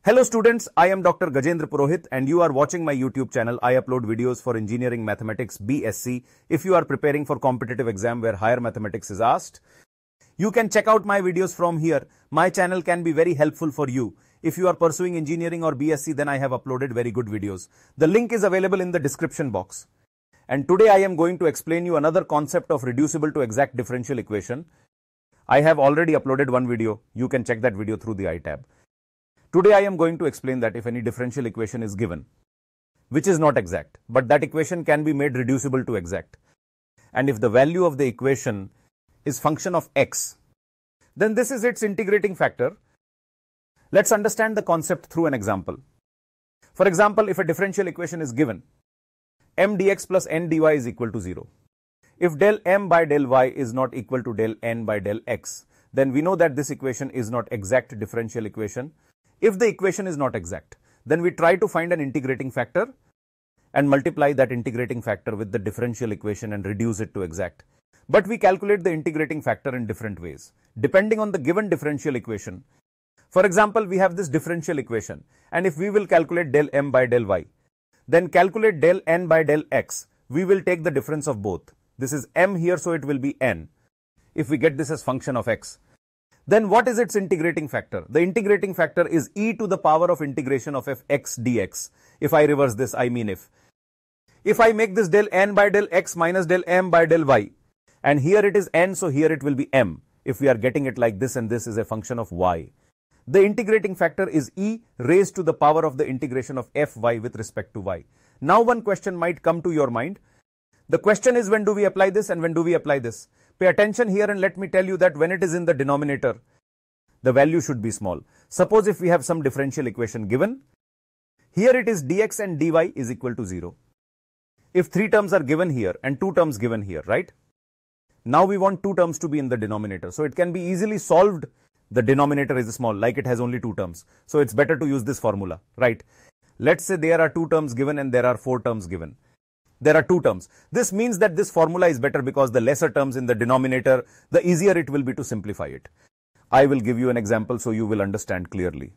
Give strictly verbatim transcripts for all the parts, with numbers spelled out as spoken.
Hello students, I am Doctor Gajendra Purohit and you are watching my YouTube channel. I upload videos for engineering mathematics B S c. If you are preparing for competitive exam where higher mathematics is asked, you can check out my videos from here. My channel can be very helpful for you. If you are pursuing engineering or B S c, then I have uploaded very good videos. The link is available in the description box. And today I am going to explain you another concept of reducible to exact differential equation. I have already uploaded one video. You can check that video through the I tab. Today I am going to explain that if any differential equation is given, which is not exact, but that equation can be made reducible to exact. And if the value of the equation is function of x, then this is its integrating factor. Let's understand the concept through an example. For example, if a differential equation is given, m dx plus n dy is equal to zero. If del m by del y is not equal to del n by del x, then we know that this equation is not exact differential equation. If the equation is not exact, then we try to find an integrating factor and multiply that integrating factor with the differential equation and reduce it to exact. But we calculate the integrating factor in different ways, depending on the given differential equation. For example, we have this differential equation, and if we will calculate del m by del y, then calculate del n by del x, we will take the difference of both. This is m here, so it will be n. If we get this as function of x, then what is its integrating factor? The integrating factor is e to the power of integration of fx dx. If I reverse this, I mean if. If I make this del n by del x minus del m by del y, and here it is n, so here it will be m. If we are getting it like this and this is a function of y. The integrating factor is e raised to the power of the integration of fy with respect to y. Now one question might come to your mind. The question is, when do we apply this and when do we apply this? Pay attention here and let me tell you that when it is in the denominator, the value should be small. Suppose if we have some differential equation given, here it is dx and dy is equal to zero. If three terms are given here and two terms given here, right? Now we want two terms to be in the denominator. So it can be easily solved. The denominator is small, like it has only two terms. So it's better to use this formula, right? Let's say there are two terms given and there are four terms given. There are two terms. This means that this formula is better because the lesser terms in the denominator, the easier it will be to simplify it. I will give you an example so you will understand clearly.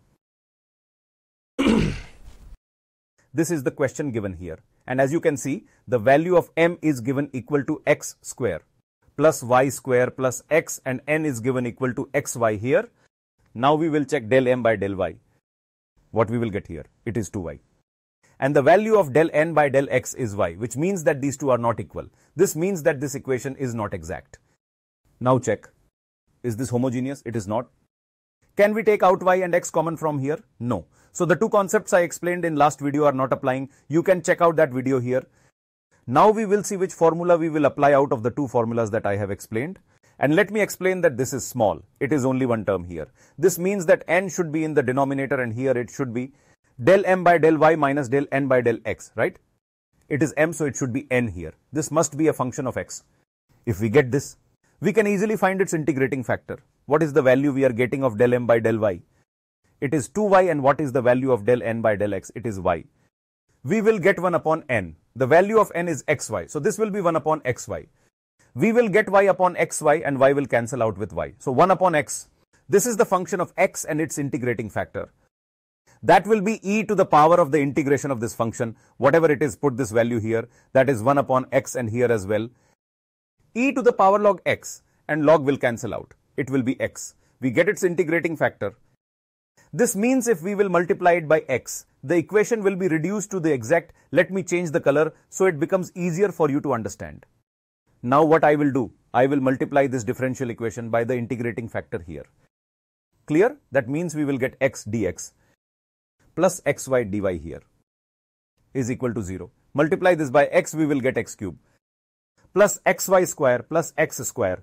This is the question given here. And as you can see, the value of m is given equal to x square plus y square plus x, and n is given equal to xy here. Now we will check del m by del y. What we will get here? It is two y. And the value of del n by del x is y, which means that these two are not equal. This means that this equation is not exact. Now check. Is this homogeneous? It is not. Can we take out y and x common from here? No. So the two concepts I explained in last video are not applying. You can check out that video here. Now we will see which formula we will apply out of the two formulas that I have explained. And let me explain that this is small. It is only one term here. This means that n should be in the denominator and here it should be del m by del y minus del n by del x, right? It is m, so it should be n here. This must be a function of x. If we get this, we can easily find its integrating factor. What is the value we are getting of del m by del y? It is two y, and what is the value of del n by del x? It is y. We will get one upon n. The value of n is xy, so this will be one upon xy. We will get y upon xy and y will cancel out with y. So one upon x. This is the function of x and its integrating factor. That will be e to the power of the integration of this function. Whatever it is, put this value here. That is one upon x and here as well. E to the power log x, and log will cancel out. It will be x. We get its integrating factor. This means if we will multiply it by x, the equation will be reduced to the exact. Let me change the color so it becomes easier for you to understand. Now what I will do, I will multiply this differential equation by the integrating factor here. Clear? That means we will get x dx plus xy dy here is equal to zero. Multiply this by x, we will get x cube plus xy square plus x square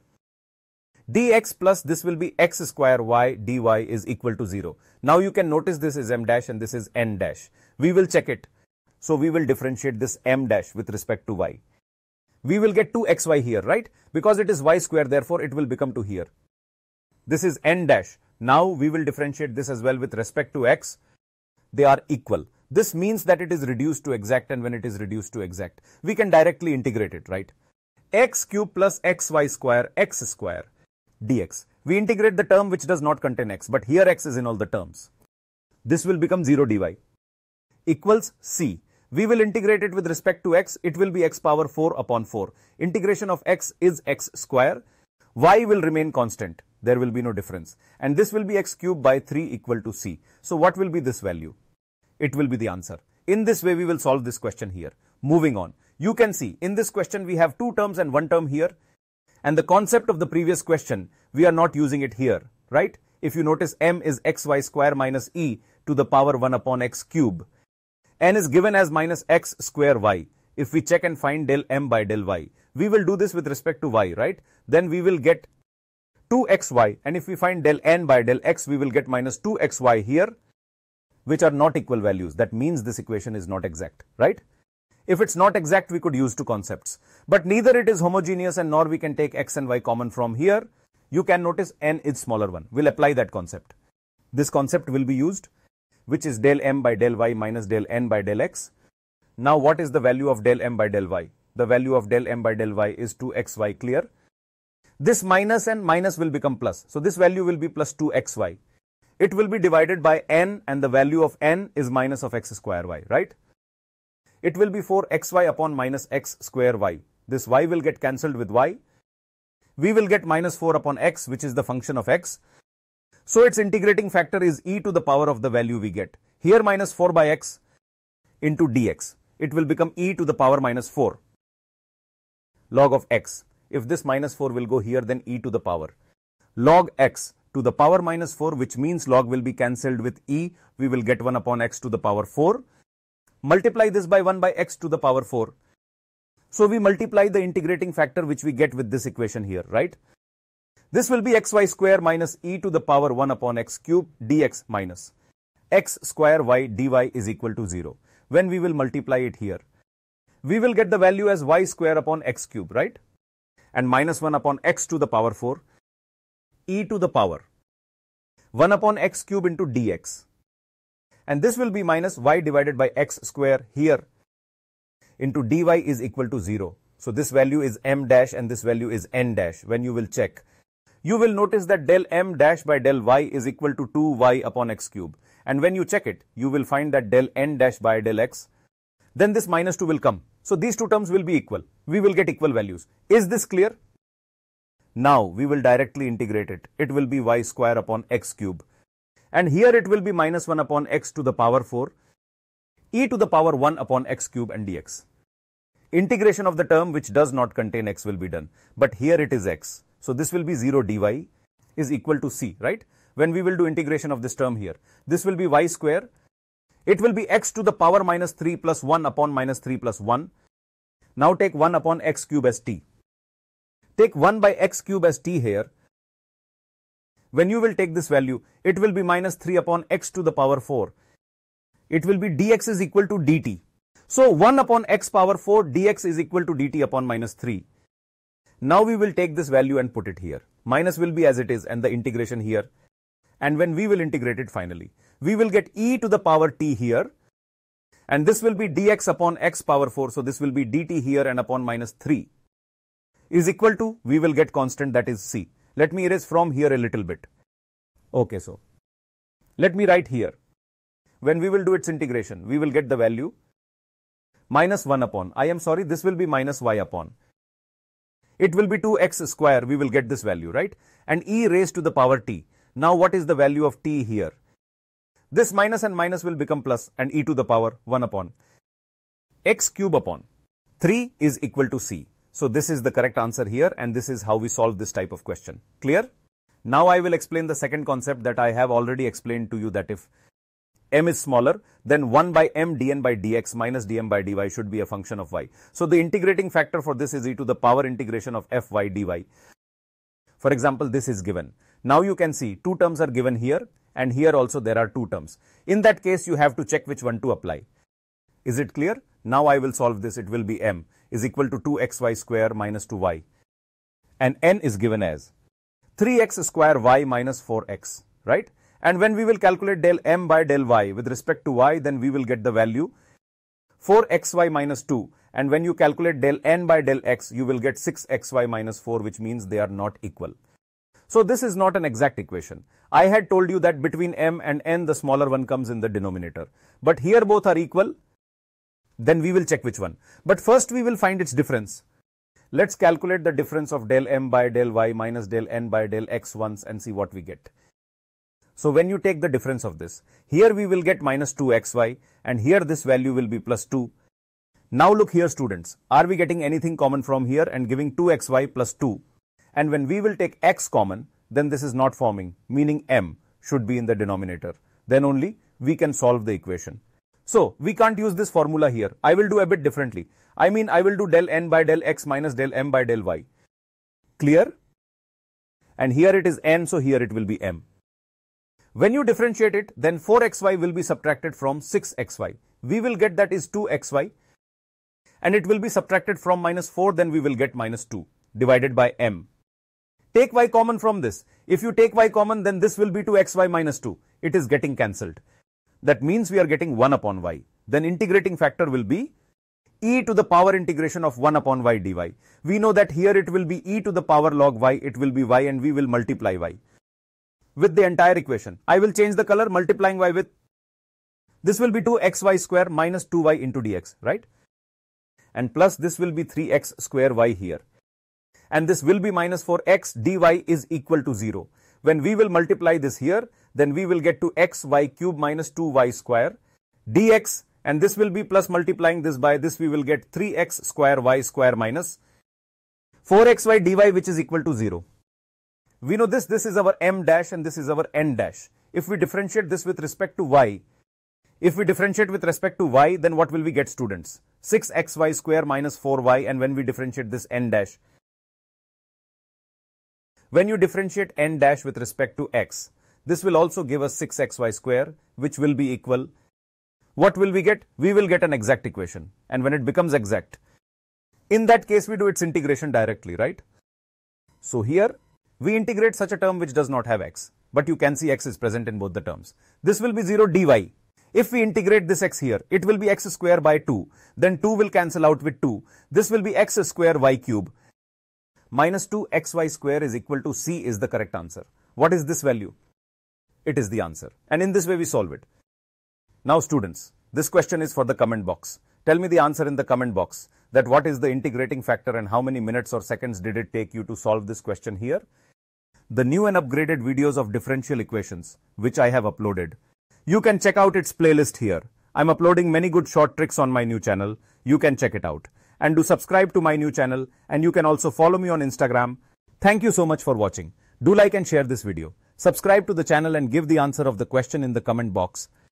dx plus this will be x square y dy is equal to zero. Now you can notice this is m dash and this is n dash. We will check it. So we will differentiate this m dash with respect to y. We will get two xy here, right? Because it is y square, therefore it will become two here. This is n dash. Now we will differentiate this as well with respect to x. They are equal. This means that it is reduced to exact, and when it is reduced to exact, we can directly integrate it, right? X cube plus xy square x square dx. We integrate the term which does not contain x, but here x is in all the terms. This will become zero dy equals c. We will integrate it with respect to x. It will be x power four upon four. Integration of x is x square. Y will remain constant. There will be no difference. And this will be x cubed by three equal to c. So what will be this value? It will be the answer. In this way, we will solve this question here. Moving on. You can see in this question, we have two terms and one term here. And the concept of the previous question, we are not using it here, right? If you notice, m is xy square minus e to the power one upon x cube. N is given as minus x square y. If we check and find del m by del y, we will do this with respect to y, right? Then we will get two x y, and if we find del n by del x, we will get minus two x y here, which are not equal values. That means this equation is not exact, right? If it's not exact, we could use two concepts. But neither it is homogeneous and nor we can take x and y common from here. You can notice n is smaller one. We'll apply that concept. This concept will be used, which is del m by del y minus del n by del x. Now, what is the value of del m by del y? The value of del m by del y is two x y, clear? This minus and minus will become plus. So, this value will be plus two x y. It will be divided by n, and the value of n is minus of x square y, right? It will be four x y upon minus x square y. This y will get cancelled with y. We will get minus four upon x, which is the function of x. So, its integrating factor is e to the power of the value we get. Here minus four by x into dx. It will become e to the power minus four log of x. If this minus four will go here, then e to the power log x to the power minus four, which means log will be cancelled with e. We will get one upon x to the power four. Multiply this by one by x to the power four. So, we multiply the integrating factor which we get with this equation here, right? This will be xy square minus e to the power one upon x cube dx minus x square y dy is equal to zero. When we will multiply it here, we will get the value as y square upon x cube, right? And minus one upon x to the power four, e to the power one upon x cube into dx. And this will be minus y divided by x square here into dy is equal to zero. So, this value is m dash and this value is n dash. When you will check, you will notice that del m dash by del y is equal to two y upon x cube. And when you check it, you will find that del n dash by del x, then this minus two will come. So, these two terms will be equal. We will get equal values. Is this clear? Now, we will directly integrate it. It will be y square upon x cube. And here it will be minus one upon x to the power four, e to the power one upon x cube and dx. Integration of the term which does not contain x will be done. But here it is x. So, this will be zero dy is equal to c, right? When we will do integration of this term here, this will be y square. It will be x to the power minus three plus one upon minus three plus one. Now, take one upon x cube as t. Take one by x cube as t here. When you will take this value, it will be minus three upon x to the power four. It will be dx is equal to dt. So, one upon x power four dx is equal to dt upon minus three. Now, we will take this value and put it here. Minus will be as it is and the integration here. And when we will integrate it finally, we will get e to the power t here. And this will be dx upon x power four. So, this will be dt here and upon minus three is equal to, we will get constant, that is c. Let me erase from here a little bit. Okay, so let me write here. When we will do its integration, we will get the value minus one upon, I am sorry, this will be minus y upon. It will be two x square, we will get this value, right? And e raised to the power t. Now, what is the value of t here? This minus and minus will become plus and e to the power one upon x cube upon three is equal to c. So, this is the correct answer here, and this is how we solve this type of question. Clear? Now, I will explain the second concept that I have already explained to you, that if m is smaller, then one by m dn by dx minus dm by dy should be a function of y. So, the integrating factor for this is e to the power integration of fy dy. For example, this is given. Now, you can see two terms are given here, and here also there are two terms. In that case, you have to check which one to apply. Is it clear? Now, I will solve this. It will be m is equal to two x y square minus two y. And n is given as three x square y minus four x, right? And when we will calculate del m by del y with respect to y, then we will get the value four x y minus two. And when you calculate del n by del x, you will get six x y minus four, which means they are not equal. So this is not an exact equation. I had told you that between m and n, the smaller one comes in the denominator. But here both are equal. Then we will check which one. But first we will find its difference. Let's calculate the difference of del m by del y minus del n by del x once and see what we get. So when you take the difference of this, here we will get minus two x y and here this value will be plus two. Now look here students, are we getting anything common from here and giving two x y plus two? And when we will take x common, then this is not forming, meaning m should be in the denominator. Then only we can solve the equation. So we can't use this formula here. I will do a bit differently. I mean I will do del n by del x minus del m by del y. Clear? And here it is n, so here it will be m. When you differentiate it, then four x y will be subtracted from six x y. We will get that is two x y. And it will be subtracted from minus four, then we will get minus two divided by m. Take y common from this. If you take y common, then this will be two x y minus two. It is getting cancelled. That means we are getting one upon y. Then integrating factor will be e to the power integration of one upon y dy. We know that here it will be e to the power log y, it will be y, and we will multiply y with the entire equation. I will change the color, multiplying y with, this will be two x y square minus two y into dx, right? And plus this will be three x square y here. And this will be minus four x dy is equal to zero. When we will multiply this here, then we will get to x y cube minus two y square dx, and this will be plus multiplying this by this, we will get three x square y square minus four x y dy, which is equal to zero. We know this, this is our m dash and this is our n dash. If we differentiate this with respect to y, if we differentiate with respect to y, then what will we get students? six x y square minus four y, and when we differentiate this n dash, when you differentiate n dash with respect to x, this will also give us six x y square, which will be equal. What will we get? We will get an exact equation. And when it becomes exact, in that case we do its integration directly, right? So here we integrate such a term which does not have x, but you can see x is present in both the terms. This will be zero dy. If we integrate this x here, it will be x square by two. Then two will cancel out with two. This will be x square y cube. Minus two x y square is equal to c is the correct answer. What is this value? It is the answer. And in this way we solve it. Now students, this question is for the comment box. Tell me the answer in the comment box, that what is the integrating factor and how many minutes or seconds did it take you to solve this question here. The new and upgraded videos of differential equations, which I have uploaded, you can check out its playlist here. I'm uploading many good short tricks on my new channel. You can check it out. And do subscribe to my new channel, and you can also follow me on Instagram. Thank you so much for watching. Do like and share this video. Subscribe to the channel and give the answer of the question in the comment box.